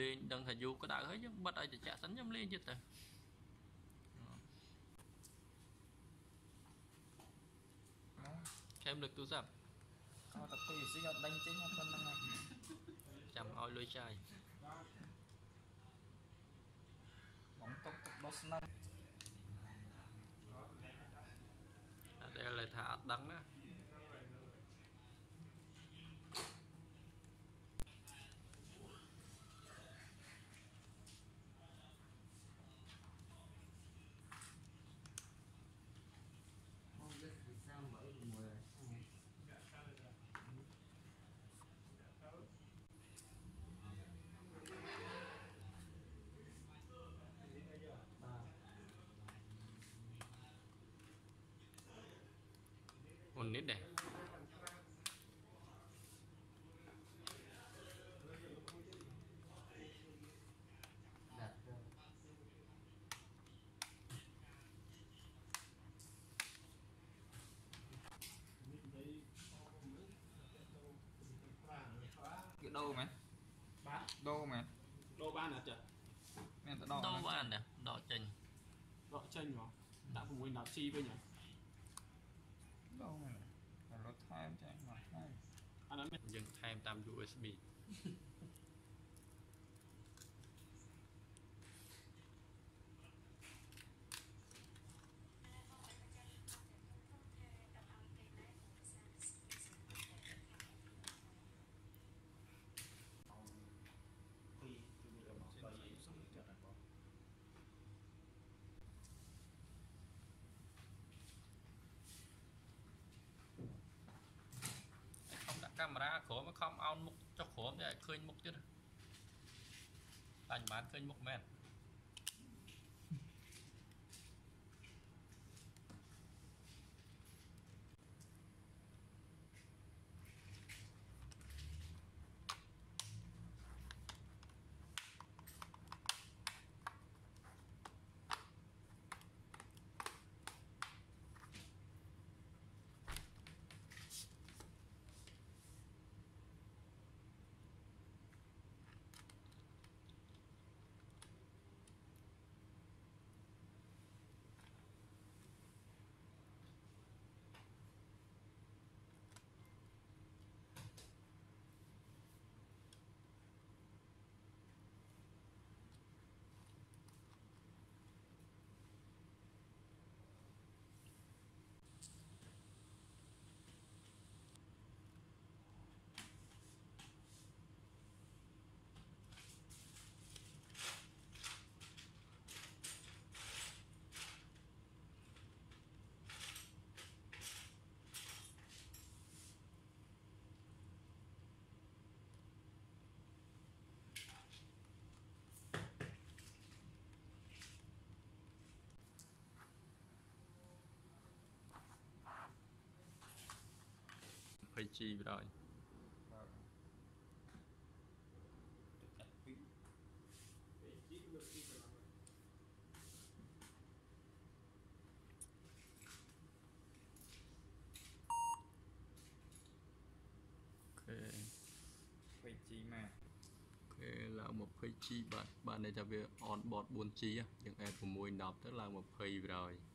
lên đừng thầy du có đạo hết chứ bắt ai thì chả sẵn nhâm lên chứ tờ thêm được tu sập tập thì sẽ đánh chính hơn năm này chăm oi lôi chai bóng tốc boss năm đây là thả đắng đó sao mở mùa ổn nít đây cái đô mày bán đô mày đô ban là chợ men ta đâu có ăn nè đỏ chanh gọi chênh mà đã cùng mình đạp chi với nhỉ đô mày là nó tham cho anh mà tham anh nói dừng thêm tam USB không đặt camera khổ mà không on mục cho khổ để khơi mục chứ anh bán khơi mục men phải chi rồi ok phải chi mà ok là một phây chi bạn này cho việc on board 4 chi á những em của mùi đọc tức là một phây rồi